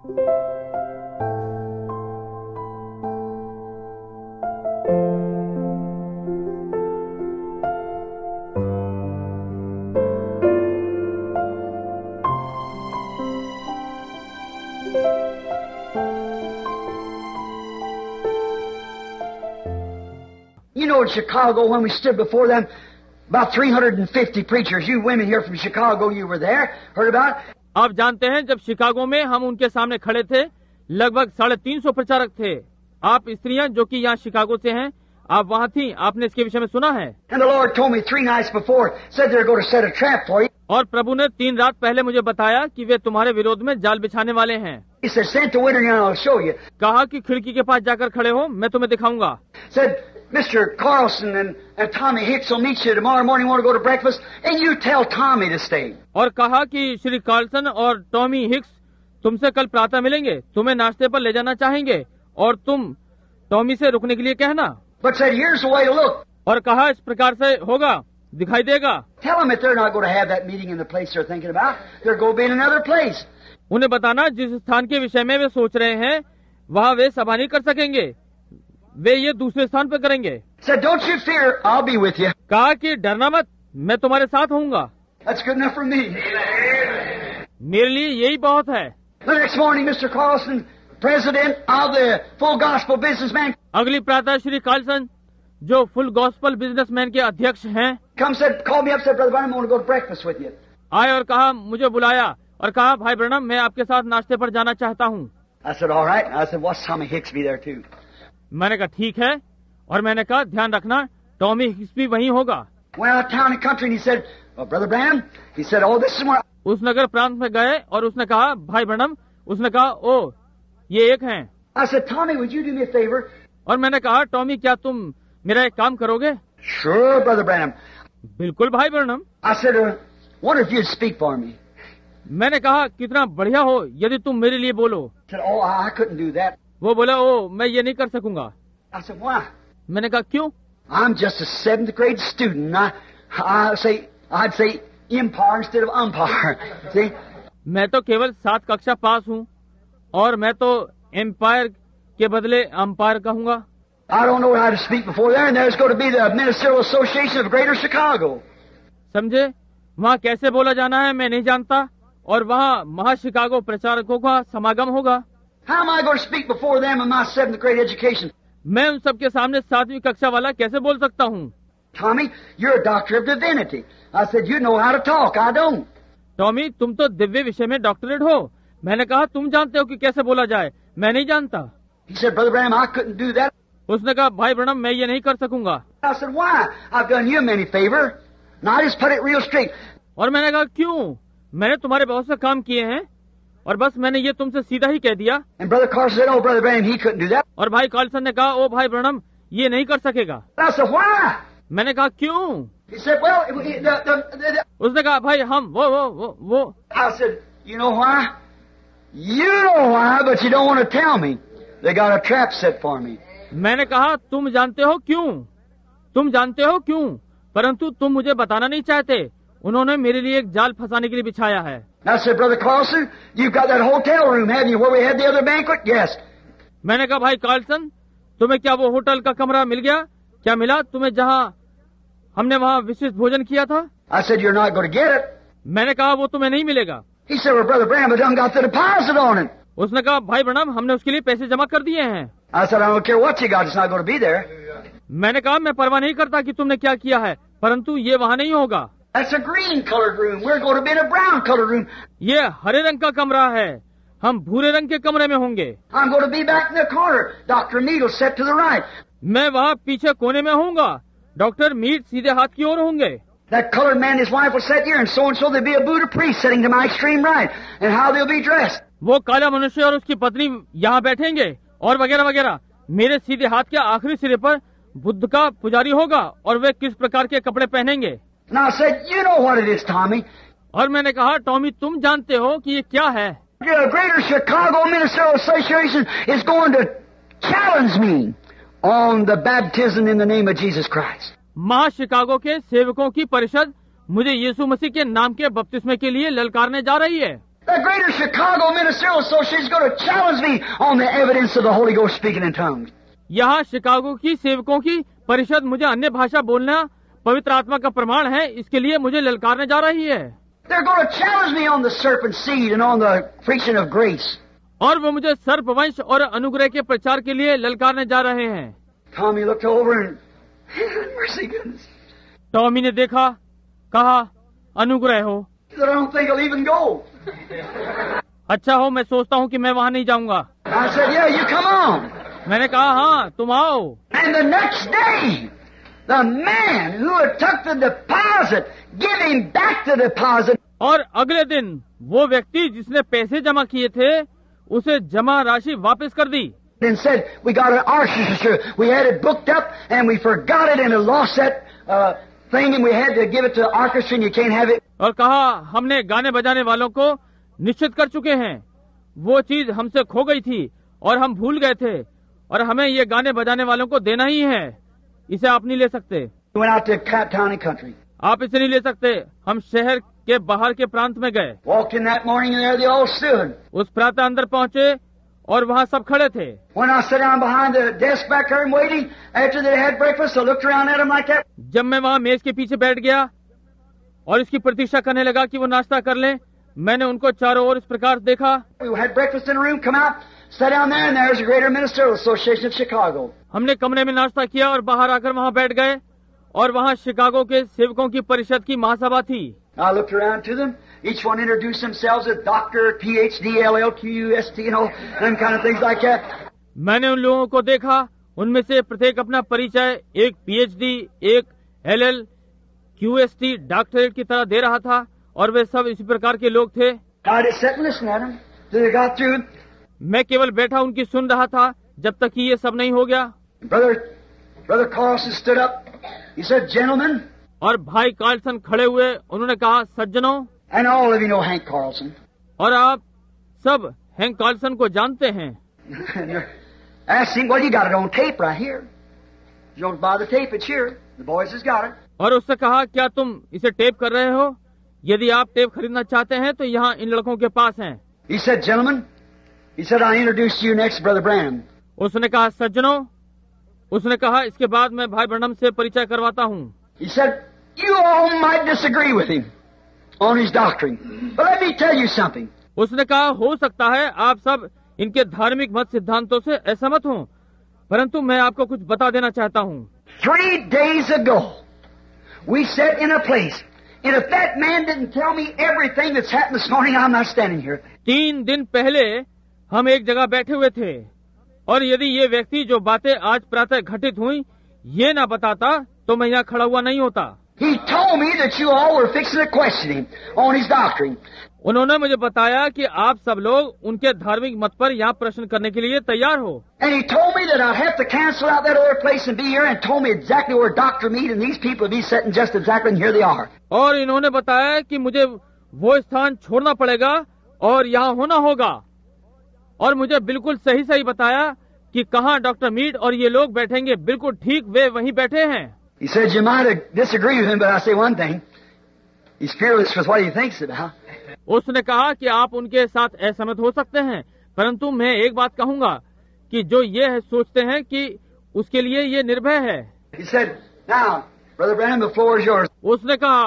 You know, in Chicago, when we stood before them, about 350 preachers, you women here from Chicago, you were there, heard about it? आप जानते हैं, जब Chicago में हम उनके सामने खड़े थे, लगभग 350 प्रचारक थे। आप स्त्रियां जो कि यहाँ शिकागो से हैं, आप वहाँ थी, आपने इसके विषय में सुना है। And the Lord told me 3 nights before, said they're going to set a trap for you. और प्रभु ने 3 रात पहले मुझे बताया कि वे तुम्हारे विरोध में जाल बिछाने वाले हैं। He said, send to winter and I'll show you. कहा कि खिड़की के पास जाकर खड़े हो, मैं तुम्हें दिखाऊंगा। Said, Mr. Carlson and Tommy Hicks will meet you tomorrow morning. Want to go to breakfast? And you tell Tommy to stay. और कहा कि श्री कार्लसन और टॉमी हिक्स तुमसे कल प्रातः मिलेंगे, तुम्हें नाश्ते पर ले जाना चाहेंगे और तुम टॉमी से रुकने के लिए कहना। But said, here's the way to look. और कहा इस प्रकार से होगा, दिखाई देगा। Tell them that they're not going to have that meeting in the place they're thinking about. They're going to be in another place. उन्हें बताना जिस स्थान के विषय में वे सोच रहे हैं, वहाँ वे सभा नहीं कर सकेंगे, वे ये दूसरे स्थान पर करेंगे। Said, don't you fear, I'll be with you. कहा कि डरना मत, मैं तुम्हारे साथ होऊंगा। That's good enough for me. मेरे लिए यही बहुत है। The next morning, Mr. Carlson, president of the Full Gospel Businessman, अगली प्रातः श्री कार्लसन, जो फुल गॉस्पल बिजनेसमैन के अध्यक्ष हैं, called me up, said, Brother Branham, I want to go to breakfast with you. आए और कहा, मुझे बुलाया और कहा, भाई ब्रनम, मैं आपके साथ नाश्ते पर जाना चाहता हूँ। I said, all right. I said, watch Tommy Hicks be there too. मैंने कहा ठीक है, और मैंने कहा ध्यान रखना टॉमी हिक्स भी वहीं होगा। Went out of town and country and he said, well, Brother Branham, he said, oh, this is where... उस नगर प्रांत में गए और उसने कहा, भाई ब्रनम, उसने कहा, ओ, ये एक हैं। I said, Tommy, would you do me a favor? और मैंने कहा, टॉमी, क्या तुम मेरा एक काम करोगे? Sure, Brother Branham. बिल्कुल भाई ब्रनम। I said, wonder if you'd speak for me. मैंने कहा, कितना बढ़िया हो यदि तुम मेरे लिए बोलो। He said, oh, I couldn't do that. वो बोला, ओ, मैं ये नहीं कर सकूंगा। I said, why? मैंने कहा, क्यों? I'm just a 7th grade student. I'd say umpire instead of umpire. See? मैं तो केवल 7 कक्षा पास हूँ और मैं तो एम्पायर के बदले अंपायर कहूंगा। I don't know how to speak before there, and there's going to be the Ministerial Association of Greater Chicago. समझे? वहाँ कैसे बोला जाना है मैं नहीं जानता, और वहाँ महा शिकागो प्रचारकों का समागम होगा। How am I going to speak before them in my 7th grade education? मैं उन सबके सामने 7वीं कक्षा वाला कैसे बोल सकता हूँ? Tommy, you're a doctor of divinity. I said, you know how to talk. I don't. Tommy, तुम तो दिव्य विषय में डॉक्टरेट हो। मैंने कहा, तुम जानते हो कि कैसे बोला जाए, मैं नहीं जानता। He said, Brother Branham, I couldn't do that. उसने कहा, भाई ब्रनम, मैं ये नहीं कर सकूंगा। I said, why? I've done you a many favor. Now I just put it real straight. और मैंने कहा, क्यों? मैंने तुम्हारे बहुत से काम किए हैं और बस मैंने ये तुमसे सीधा ही कह दिया। And Brother Carlson said, oh, Brother Branham, he couldn't do that. और भाई कार्लसन ने कहा, ओ भाई ब्रनम, ये नहीं कर सकेगा। I said, why? मैंने कहा, क्यों? He said, well, the... उसने कहा, भाई हम वो। I said, you know why? You know why, but you don't want to tell me. They got a trap set for me. मैंने कहा, तुम जानते हो क्यों? तुम जानते हो क्यों? परंतु तुम मुझे बताना नहीं चाहते। उन्होंने मेरे लिए एक जाल फंसाने के लिए बिछाया है। I said, Brother Carlson, you've got that hotel room, haven't you, where we had the other banquet? Yes. मैंने कहा, भाई कार्लसन, तुम्हें क्या वो होटल का कमरा मिल गया? क्या मिला तुम्हें जहाँ हमने वहाँ विशिष्ट भोजन किया था? I said, you're not going to get it. मैंने कहा, वो तुम्हें नहीं मिलेगा। He said, well, Brother Branham, I done got the deposit on it. उसने कहा, भाई ब्रनम, हमने उसके लिए पैसे जमा कर दिए हैं। I said, I don't care what you got, it's not going to be there. मैंने कहा, मैं परवाह नहीं करता कि तुमने क्या किया है, परंतु ये वहाँ नहीं होगा। That's a green colored room. We're going to be in a brown colored room. ये हरे रंग का कमरा है, हम भूरे रंग के कमरे में होंगे। I'm going to be back in the corner. Dr. Needle set to the right. मैं वहाँ पीछे कोने में होऊंगा, डॉक्टर मीट सीधे हाथ की ओर होंगे। That colored man and his wife will sit here, and so there'll be a Buddha priest sitting to my extreme right, and how they'll be dressed. वो काला मनुष्य और उसकी पत्नी यहाँ बैठेंगे और वगैरह वगैरह। मेरे सीधे हाथ के आखिरी सिरे पर बुद्ध का पुजारी होगा और वे किस प्रकार के कपड़े पहनेंगे। And I said, you know what it is, Tommy. और मैंने कहा, टॉमी, तुम जानते हो कि ये क्या है? The Greater Chicago Ministerial Association is going to challenge me on the baptism in the name of Jesus Christ. महा शिकागो के सेवकों की परिषद मुझे यीशु मसीह के नाम के बपतिस्मे के लिए ललकारने जा रही है। The Greater Chicago Ministerial Association is going to challenge me on the evidence of the Holy Ghost speaking in tongues. यहाँ शिकागो की सेवकों की परिषद मुझे अन्य भाषा बोलना पवित्र आत्मा का प्रमाण है, इसके लिए मुझे ललकारने जा रही है। They're going to challenge me on the serpent seed and on the preaching of grace. और वो मुझे सर्पवंश और अनुग्रह के प्रचार के लिए ललकारने जा रहे हैं। Tommy looked over and mercy goodness. Tommy ने देखा, कहा अनुग्रह हो। He said, I don't think I'll even go. अच्छा हो, मैं सोचता हूँ कि मैं वहाँ नहीं जाऊँगा। I said, yeah, you come on. मैंने कहा हाँ तुम आओ। And the next day, the man who had took the deposit, give him back the deposit. और अगले दिन वो व्यक्ति जिसने पैसे जमा किए थे उसे जमा राशि वापस कर दी। And said, we got an orchestra. We had it booked up and we forgot it and it lost that thing and we had to give it to the orchestra and you can't have it. और कहा हमने गाने बजाने वालों को निश्चित कर चुके हैं, वो चीज हमसे खो गई थी और हम भूल गए थे और हमें ये गाने बजाने वालों को देना ही है, इसे आप नहीं ले सकते। We went out to town and country. आप इसे नहीं ले सकते। हम शहर के बाहर के प्रांत में गए। Walked in that morning and there they all stood. उस प्रातः अंदर पहुँचे और वहाँ सब खड़े थे। When I sat down behind the desk back there and waiting, after they had breakfast, I looked around at them like that. जब मैं वहाँ मेज के पीछे बैठ गया और इसकी प्रतीक्षा करने लगा कि वो नाश्ता कर लें, मैंने उनको चारों ओर इस प्रकार देखा। We had breakfast in a room, come out, sat down there, and there's the Greater Ministerial Association of Chicago. हमने कमरे में नाश्ता किया और बाहर आकर वहाँ बैठ गए और वहाँ शिकागो के सेवकों की परिषद की महासभा थी। I looked around to them. Each one introduced themselves as Doctor, PhD, LLQUST, you know, them kind of things like that. मैंने उन लोगों को देखा, उनमें से प्रत्येक अपना परिचय एक PhD, एक LL, QST, डॉक्टरेट की तरह दे रहा था और वे सब इसी प्रकार के लोग थे। I just sat and listened at them till they got through. मैं केवल बैठा उनकी सुन रहा था जब तक कि ये सब नहीं हो गया। Brother Carlson stood up. He said, "Gentlemen," और भाई कार्लसन खड़े हुए, उन्होंने कहा सज्जनों, and all of you know Hank Carlson. और आप सब हैंक कार्लसन को जानते हैं। Asked him, "Well, you got it on tape right here. You don't buy the tape, it's here. The boys has got it." और उससे कहा क्या तुम इसे टेप कर रहे हो? यदि आप टेप खरीदना चाहते हैं तो यहाँ इन लड़कों के पास हैं। He said, "Gentlemen," he said, "I introduce you next, Brother Branham." उसने कहा सज्जनों, उसने कहा इसके बाद मैं भाई ब्रैनम से परिचय करवाता हूँ। He said, "You all might disagree with him on his doctrine, but let me tell you something." उसने कहा हो सकता है आप सब इनके धार्मिक मत सिद्धांतों से असहमत हों, परंतु मैं आपको कुछ बता देना चाहता हूँ। 3 days ago, we sat in a place, and if that man didn't tell me everything that's happened this morning, I'm not standing here. 3 दिन पहले हम एक जगह बैठे हुए थे और यदि ये व्यक्ति जो बातें आज प्रातः घटित हुई ये ना बताता तो मैं यहाँ खड़ा हुआ नहीं होता। He told me that you all were fixing to question him on his doctrine. उन्होंने मुझे बताया कि आप सब लोग उनके धार्मिक मत पर यहाँ प्रश्न करने के लिए तैयार हो। And he told me that I'd have to cancel out that other place and be here, and told me exactly where Dr. Mead and these people would be sitting just exactly, and here they are. और इन्होंने बताया कि मुझे वो स्थान छोड़ना पड़ेगा और यहाँ होना होगा, और मुझे बिल्कुल सही सही बताया कि कहाँ डॉक्टर मीड और ये लोग बैठेंगे, बिल्कुल ठीक वे वहीं बैठे हैं। He said you might have disagreed with him, but I say one thing: he's fearless with what he thinks about. उसने कहा कि आप उनके साथ असहमत हो सकते हैं, परंतु मैं एक बात कहूँगा कि जो ये है सोचते हैं कि उसके लिए ये निर्भय है। He said, "Now, Brother Branham, the floor is yours." उसने कहा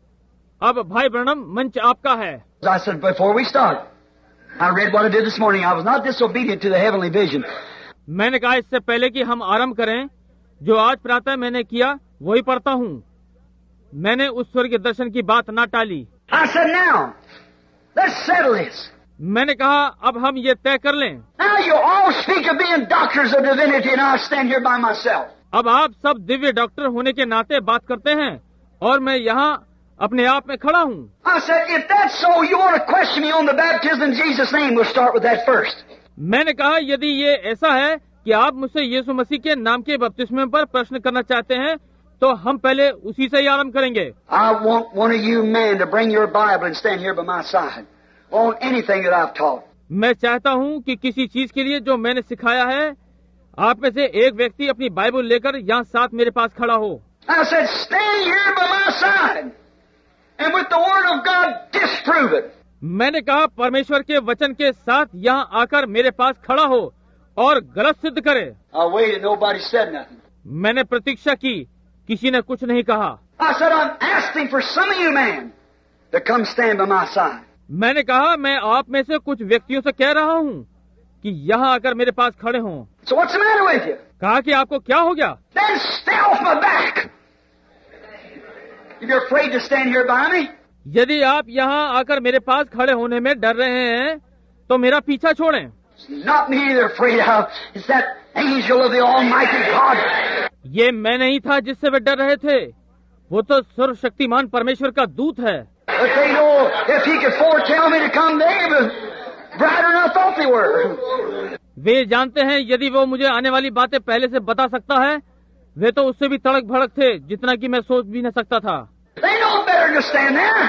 अब भाई ब्रैनम मंच आपका है। I said, "Before we start, I read what I did this morning. I was not disobedient to the heavenly vision." मैंने कहा इससे पहले कि हम आरंभ करें, जो आज प्रातः मैंने किया वही पढ़ता हूँ। मैंने उस स्वर्गीय दर्शन की बात न टाली। I said, "Now, let's settle this." मैंने कहा अब हम ये तय कर लें। Now you all speak of being doctors of divinity, and I stand here by myself. अब आप सब दिव्य डॉक्टर होने के नाते बात करते हैं और मैं यहाँ अपने आप में खड़ा हूँ। I said, "If that's so, you want to question me on the baptism in Jesus' name? We'll start with that first." मैंने कहा यदि ये ऐसा है कि आप मुझसे यीशु मसीह के नाम के बपतिस्मे पर प्रश्न करना चाहते हैं तो हम पहले उसी से ही आरंभ करेंगे। I want one of you men to bring your Bible and stand here by my side on anything that I've taught. मैं चाहता हूँ कि किसी चीज के लिए जो मैंने सिखाया है, आप में से एक व्यक्ति अपनी बाइबल लेकर यहाँ साथ मेरे पास खड़ा हो। I said, "Stand here by my side, and with the Word of God disprove it." मैंने कहा परमेश्वर के वचन के साथ यहाँ आकर मेरे पास खड़ा हो और गलत सिद्ध करे। I waited, nobody said nothing. मैंने प्रतीक्षा की, किसी ने कुछ नहीं कहा। I said, I'm asking for some of you men to come stand by my side. मैंने कहा मैं आप में से कुछ व्यक्तियों से कह रहा हूँ कि यहाँ आकर मेरे पास खड़े हों। So what's the matter with you? कहा कि आपको क्या हो गया? Then stay off my back. If you're afraid to stand here by me, यदि आप यहाँ आकर मेरे पास खड़े होने में डर रहे हैं तो मेरा पीछा छोड़ें। it's not me they're afraid of. It's that angel of the Almighty God. ये मैं नहीं था जिससे वे डर रहे थे, वो तो सर्वशक्तिमान परमेश्वर का दूत है। But they know if he could foretell me to come, they were brighter than I thought they were. वे जानते हैं यदि वो मुझे आने वाली बातें पहले से बता सकता है, वे तो उससे भी तड़क भड़क थे जितना कि मैं सोच भी न सकता था। They know better to stand there.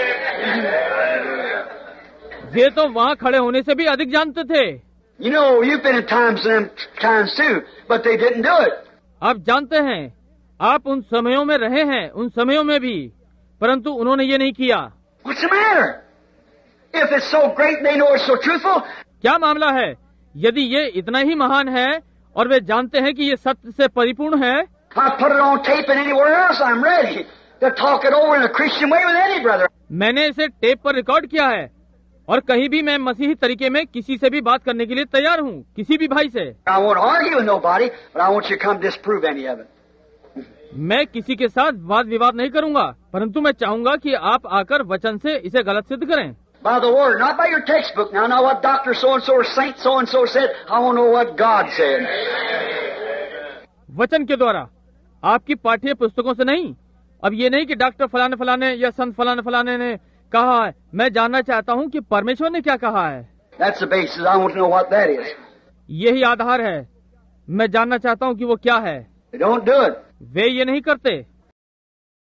वे तो वहाँ खड़े होने से भी अधिक जानते थे। You know, you've been in times too, but they didn't do it. आप जानते हैं, आप उन समयों में रहे हैं, उन समयों में भी, परंतु उन्होंने ये नहीं किया। What's the matter? If it's so great, they know it's so truthful. क्या मामला है? यदि ये इतना ही महान है और वे जानते हैं कि ये सत्य से परिपूर्ण है, I put it on tape and anywhere else, I'm ready to talk it over in a Christian way with any brother. मैंने इसे टेप पर रिकॉर्ड किया है और कहीं भी मैं मसीही तरीके में किसी से भी बात करने के लिए तैयार हूँ, किसी भी भाई से। I won't argue with nobody, but I want you to come disprove any of it. मैं किसी के साथ वाद विवाद नहीं करूँगा, परंतु मैं चाहूँगा कि आप आकर वचन से इसे गलत सिद्ध करें। By the word, not by your textbook. Now, not what Dr. So-and-so or Saint so-and-so said. I want to know what God said. वचन के द्वारा, आपकी पाठ्य पुस्तकों से नहीं। अब ये नहीं कि डॉक्टर फलाने फलाने या संत फलाने फलाने ने कहा है, मैं जानना चाहता हूँ कि परमेश्वर ने क्या कहा है। That's the basis. I want to know what that is. यही आधार है, मैं जानना चाहता हूँ कि वो क्या है। They don't do it. वे ये नहीं करते।